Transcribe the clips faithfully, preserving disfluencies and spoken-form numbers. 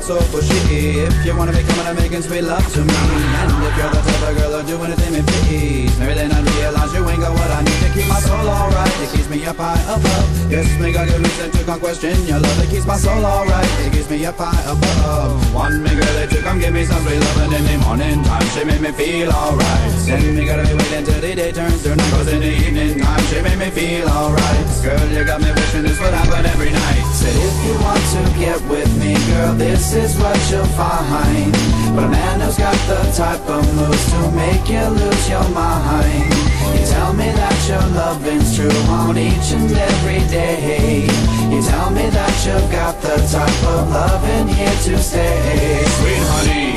so pushy. If you wanna be coming and making sweet love to me, and if you're the type of girl to do anything me please, maybe then I realize you ain't got what I need to keep my soul alright. It keeps me up high above. Yes, me got good reason to come question your love. It keeps my soul alright. It keeps me up high above. Want me girl to come give me some sweet loving in the morning time. She make me feel alright. Then me gotta be waiting till the day turns to night, 'cause in the evening time she make me feel alright. Girl, you got me wishing this would happen every night. Said if you want to get with me, girl, this is what you'll find. But a man who's got the type of moves to make you lose your mind. You tell me that your loving's true on each and every day. You tell me that you've got the type of loving here to stay. Sweet honey,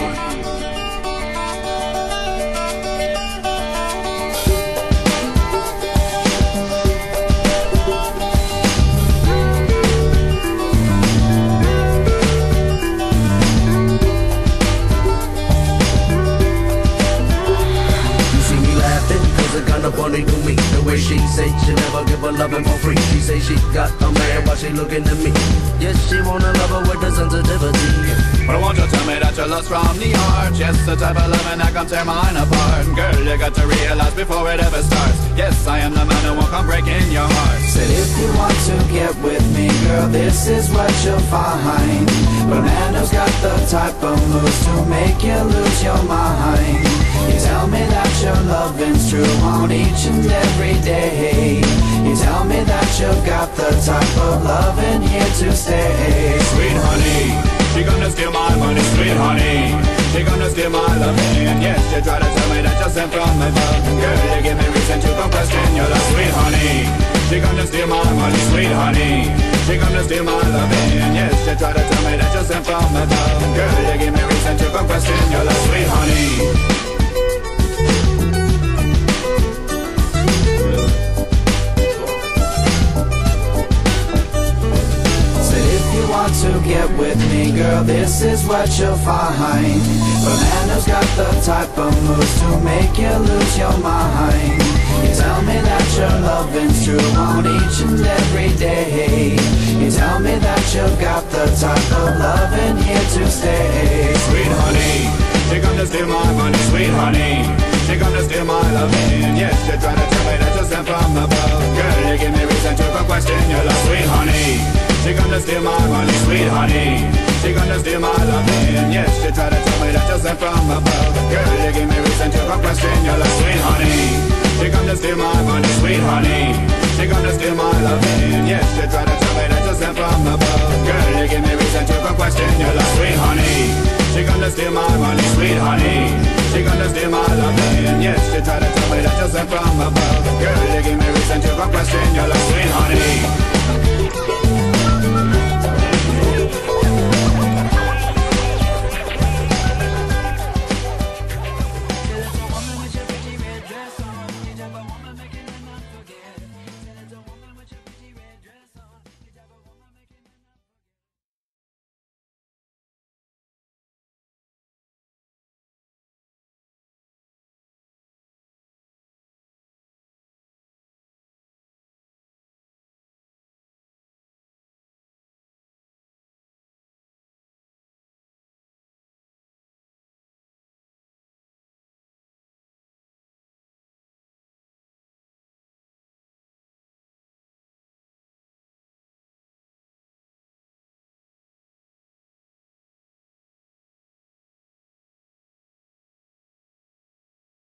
funny to me, the way she say she never give her loving for free. She say she got a man while she looking at me. Yes, she wanna love her with the sensitivity. but won't you tell me that your love's from the heart? Yes, the type of loving that can tear mine apart. Girl, you got to realize before it ever starts. Yes, I am the man who won't come breaking your heart. Said if you want to get with me, girl, this is what you'll find. But a man who's got the type of moves to make you lose your mind. You tell me that your loving's true on each and every day. You tell me that you've got the type of loving here to stay. Sweet honey, she gonna steal my money, sweet honey. She gonna steal my loving. Yes, you try to tell me that you're sent from above. Girl, you give me reason to come question your love, sweet honey. She gonna steal my money, sweet honey. She gonna steal my loving. Yes, you try to tell me that you're sent from above. Girl, you give me reason to come question your love, sweet honey. To get with me, girl, this is what you'll find. A man who's got the type of moves to make you lose your mind. You tell me that your loving's true on each and every day. You tell me that you've got the type of loving here to stay. Sweet honey, she gonna steal my money, sweet honey. She gonna steal my loving. Yes, you try to tell me that you're sent from above. Girl, you give me reason to come question your love, sweet honey. She gonna steal my money, sweet honey. She gonna steal my loving. Yes, she try to tell me that you're sent from above. Girl, you give me reason to come question your love, sweet honey. She gonna steal my money, sweet honey. She gonna steal my loving. Yes, she try to tell me that you're sent from above. Girl, you give me reason to come question your love, sweet honey. She gonna steal my money, sweet honey. She gonna steal my loving. Yes, she try to tell me that you're sent from above. Girl, you give me reason to come question your love, sweet honey.